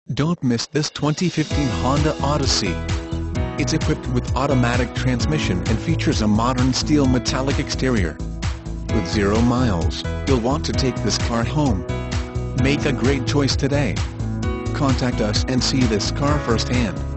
Don't miss this 2015 Honda Odyssey. It's equipped with automatic transmission and features a modern steel metallic exterior. With 0 miles, you'll want to take this car home. Make a great choice today. Contact us and see this car firsthand.